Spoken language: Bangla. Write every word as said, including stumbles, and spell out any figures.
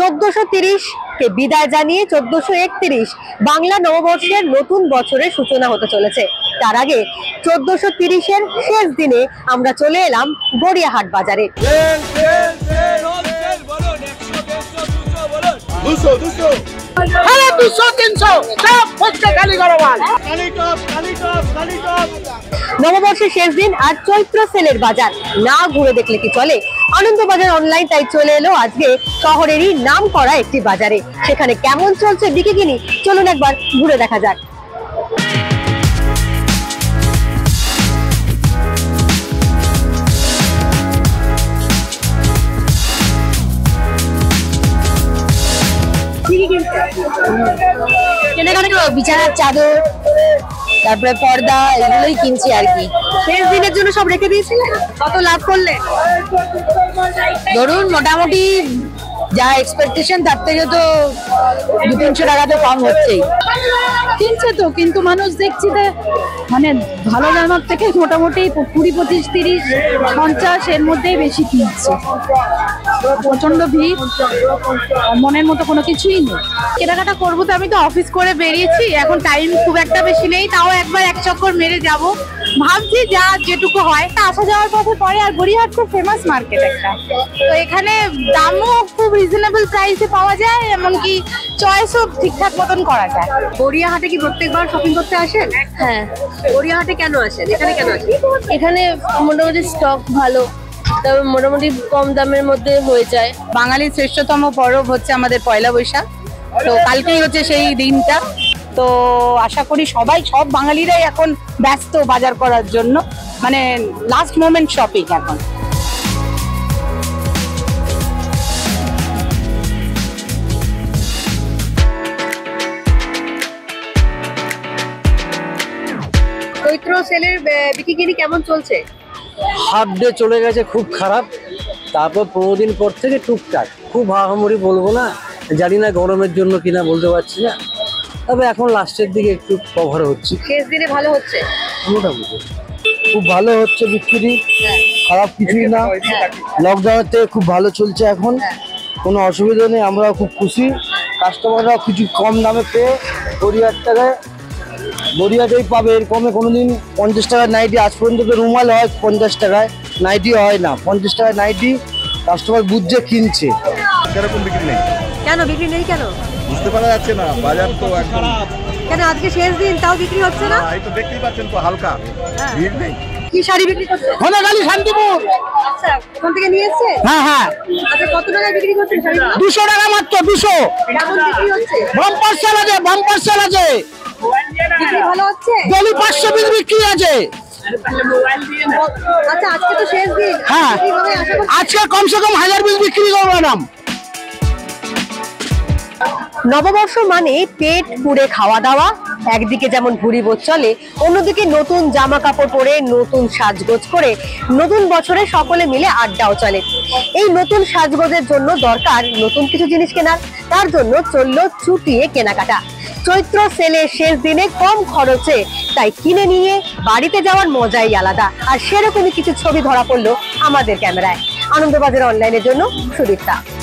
চোদ্দশো তিরিশ কে বিদায় জানিয়ে চোদ্দশো একত্রিশ বাংলা নববর্ষের নতুন বছরের সূচনা হতে চলেছে। তার আগে চোদ্দশো তিরিশের শেষ দিনে আমরা চলে এলাম গড়িয়াহাট বাজারে। নববর্ষের শেষ দিন আর চৈত্র সেলের বাজার না ঘুরে দেখলে কি চলে। আনন্দবাজার অনলাইন তাই চলে এলো আজকে শহরেরই নাম করা একটি বাজারে। সেখানে কেমন চলছে বিকিকিনি, চলুন একবার ঘুরে দেখা যাক। কেনাকাটা করো, বিছানার চাদর, তারপরে পর্দা, এগুলোই কিনছি আর কি। শেষ দিনের জন্য সব রেখে দিয়েছিলেন, কত লাভ করলে? ধরুন মোটামুটি যা এক্সপেকটেশন তার থেকে তো দু তিনশো টাকা তো কম হচ্ছেই। কিনছে তো, কিন্তু মানুষ দেখছি যে মানে ভালো দামের থেকে মোটামুটি কুড়ি পঁচিশ তিরিশ পঞ্চাশ এর মধ্যেই বেশি কিনছে। প্রচন্ড ভিড়, মনের মতো কোনো কিছুই নেই। কেনাকাটা করবো তো, আমি তো অফিস করে বেরিয়েছি, এখন টাইম খুব একটা বেশি নেই, তাও একবার এক চক্কর মেরে যাব ভাবছি, যা যেটুকু হয়। আসা যাওয়ার পথে পরে, আর গড়িয়াহাট খুব ফেমাস মার্কেট একটা, তো এখানে দামও খুব রিজনেবল প্রাইসে পাওয়া যায়, এমনকি চয়েসও ঠিকঠাক মতন করা যায়। গড়িয়াহাটে কি প্রত্যেকবার শপিং করতে আসেন? হ্যাঁ, গড়িয়াহাটে কেন আসেন, এখানে কেন আসেন? এখানে মোটামুটি স্টক ভালো, তবে মোটামুটি কম দামের মধ্যে হয়ে যায়। বাঙালির শ্রেষ্ঠতম পরব হচ্ছে আমাদের পয়লা বৈশাখ, তো কালকেই হচ্ছে সেই দিনটা। তো আশা করি সবাই, সব বাঙালিরাই এখন ব্যস্ত বাজার করার জন্য, মানে লাস্ট মোমেন্ট শপিং এখন। চৈত্র সেলের বিকিকিনি কেমন চলছে? হাফ ডে চলে গেছে খুব খারাপ, তারপর পনেরো দিন পর থেকে টুকটাক, খুব হাহামরি বলবো না, জানি না গরমের জন্য কিনা বলতে পারছি না, তবে এখন লাস্টের দিকে একটু কভার হচ্ছে। শেষ দিনে ভালো হচ্ছে, মোটামুটি খুব ভালো হচ্ছে বিক্রি, খারাপ কিছুই না। লকডাউনের থেকে খুব ভালো চলছে এখন, কোনো অসুবিধা নেই, আমরাও খুব খুশি। কাস্টমাররাও কিছু কম দামে পেয়ে গড়িয়াহাট টাকায় গড়িয়াহাটেই পাবে, এর কমে কোনোদিন পঞ্চাশ টাকার নাইটি আজ পর্যন্ত তো রুমাল হয় পঞ্চাশ টাকায়, নাইটি হয় না। পঞ্চাশ টাকায় নাইটি কাস্টমার বুঝছে কিনছে। সেরকম বিক্রি নেই। কেন বিক্রি নেই কেন বুঝতে পারা যাচ্ছে না, বাজার তো একদম। কেন আজকে শেষ দিন তাও বিক্রি হচ্ছে না? এই তো দেখতেই পাচ্ছেন তো, হালকা ভিড় নেই। কি শাড়ি বিক্রি করছে? সোনাগালি শান্তিপুর। আচ্ছা, ওখান থেকে নিয়ে এসেছে? হ্যাঁ হ্যাঁ, আচ্ছা, কত টাকায় বিক্রি করছেন শাড়িগুলো? দুশো টাকা মাত্র, দুশো। কেমন বিক্রি হচ্ছে? বাম্পার সেল আছে, বাম্পার সেল আছে, বিক্রি ভালো হচ্ছে? ডেলি পাঁচশো পিস বিক্রি আছে। আচ্ছা, আজকে তো শেষ দিন। হ্যাঁ, বিক্রি হবে আশা করছি? আজকে কমসে কম হাজার পিস বিক্রি করবো ম্যাডাম। নববর্ষ মানে পেট পুড়ে খাওয়া দাওয়া, একদিকে যেমন ভুড়ি বোধ চলে, অন্যদিকে নতুন জামা কাপড় পরে, নতুন সাজগোজ করে নতুন বছরে সকলে মিলে আড্ডাও চলে। এই নতুন সাজগোজের জন্য দরকার নতুন কিছু জিনিস কেনার, তার জন্য চললো চুটিয়ে কেনাকাটা। চৈত্র সেলের শেষ দিনে কম খরচে, তাই কিনে নিয়ে বাড়িতে যাওয়ার মজাই আলাদা। আর সেরকমই কিছু ছবি ধরা পড়লো আমাদের ক্যামেরায়। আনন্দবাজার অনলাইনের জন্য সুদীপ্তা।